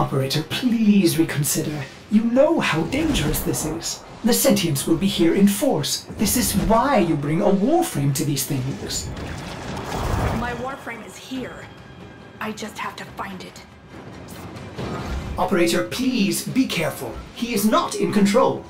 Operator, please reconsider. You know how dangerous this is. The sentients will be here in force. This is why you bring a warframe to these things. My warframe is here. I just have to find it. Operator, please be careful. He is not in control.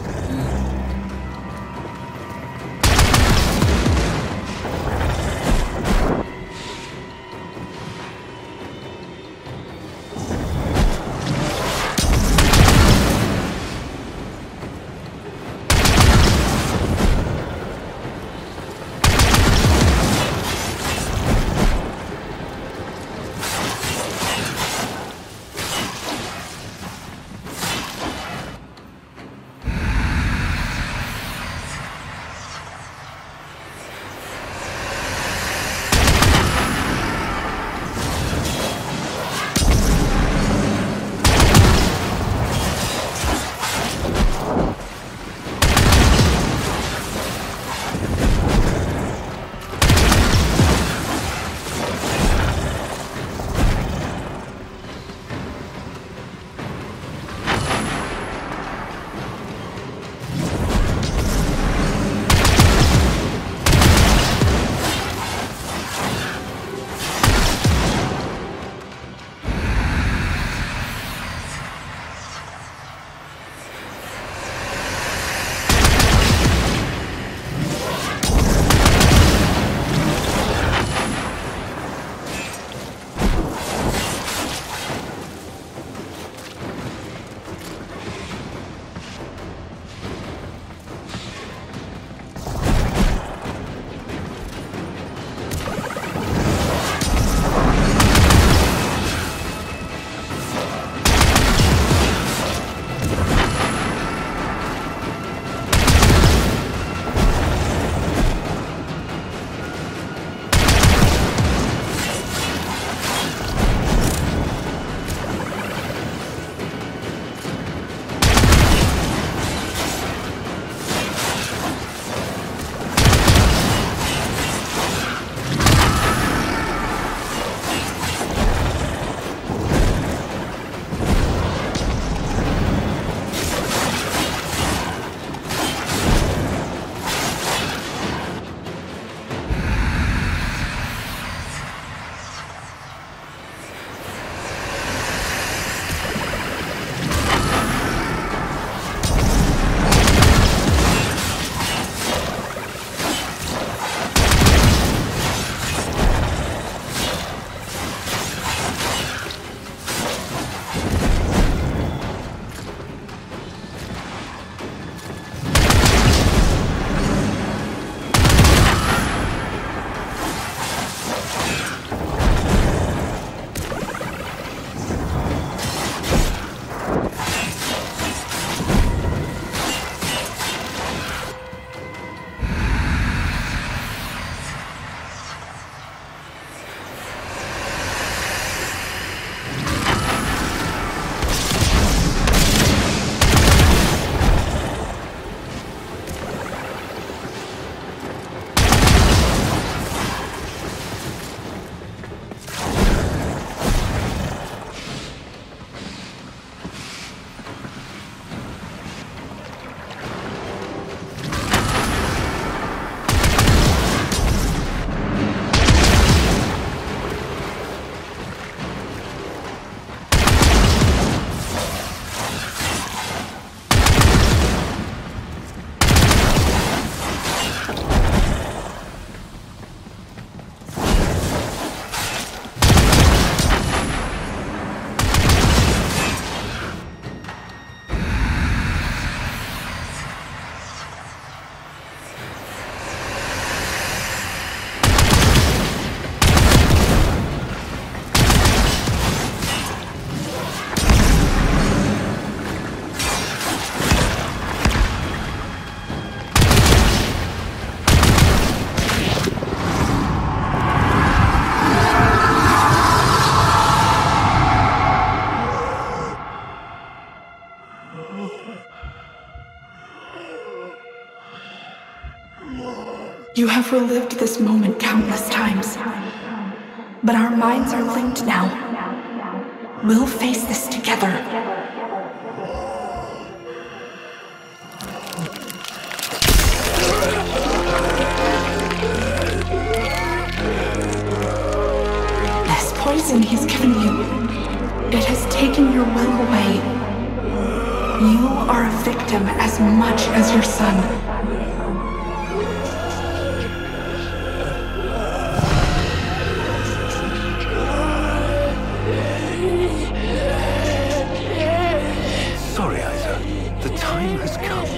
You have relived this moment countless times, but our minds are linked now. We'll face this together. This poison he's given you, it has taken your will away. You are a victim as much as your son. Sorry, Isaah. The time has come.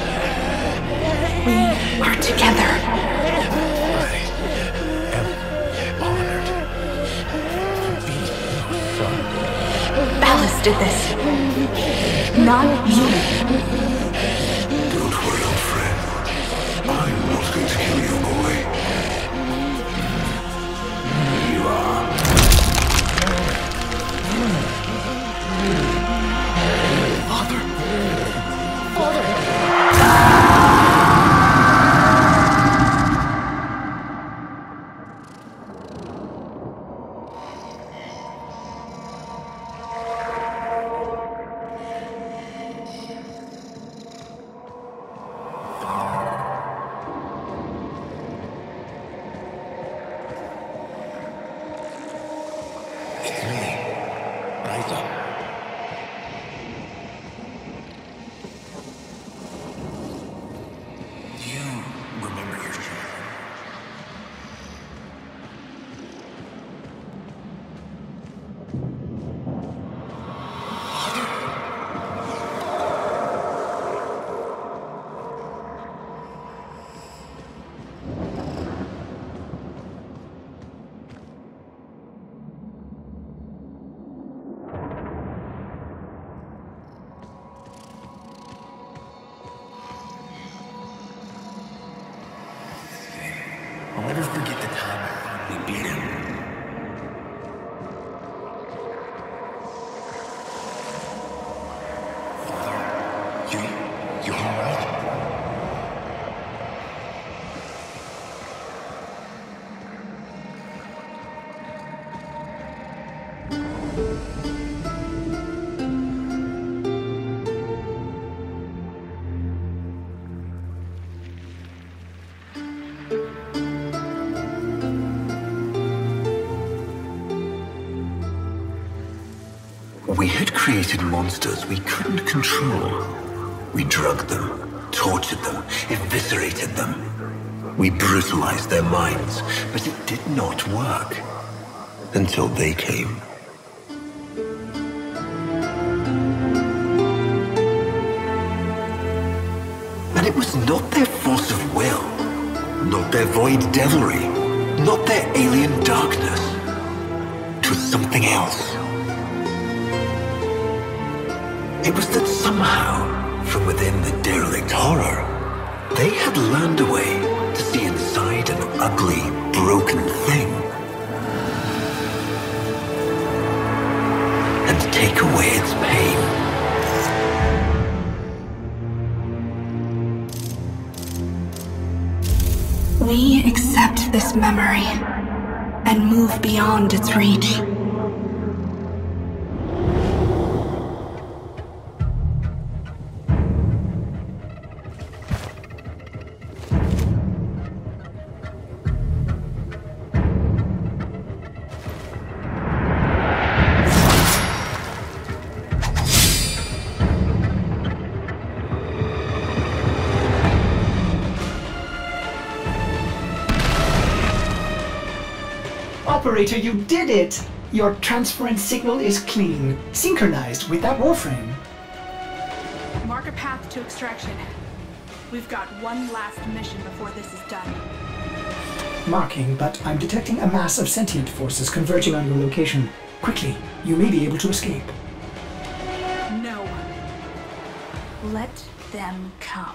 We are together. I am honored to be your son. Ballas did this. Not you. Don't worry, old friend. I'm not going to kill you, boy. You are. Father. It's me, Isaah. Do you remember your children? I'll never forget the time I finally beat him. Father, you alright? We had created monsters we couldn't control. We drugged them, tortured them, eviscerated them. We brutalized their minds, but it did not work. Until they came. And it was not their force of will, not their void devilry, not their alien darkness. It was something else. It was that somehow, from within the derelict horror, they had learned a way to see inside an ugly, broken thing. And take away its pain. We accept this memory and move beyond its reach. Operator, you did it! Your transference signal is clean, synchronized with that Warframe. Mark a path to extraction. We've got one last mission before this is done. Marking, but I'm detecting a mass of sentient forces converging on your location. Quickly, you may be able to escape. No. Let them come.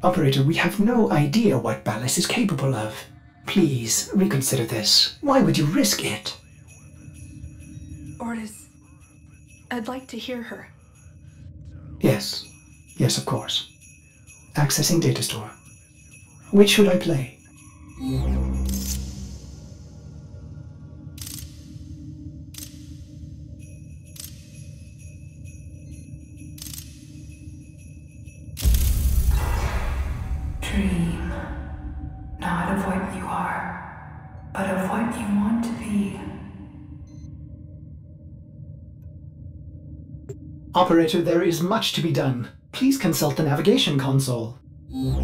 Operator, we have no idea what Ballas is capable of. Please, reconsider this. Why would you risk it? Ordis, I'd like to hear her. Yes. Yes, of course. Accessing data store. Which should I play? Dream, not of what you are, but of what you want to be. Operator, there is much to be done. Please consult the navigation console.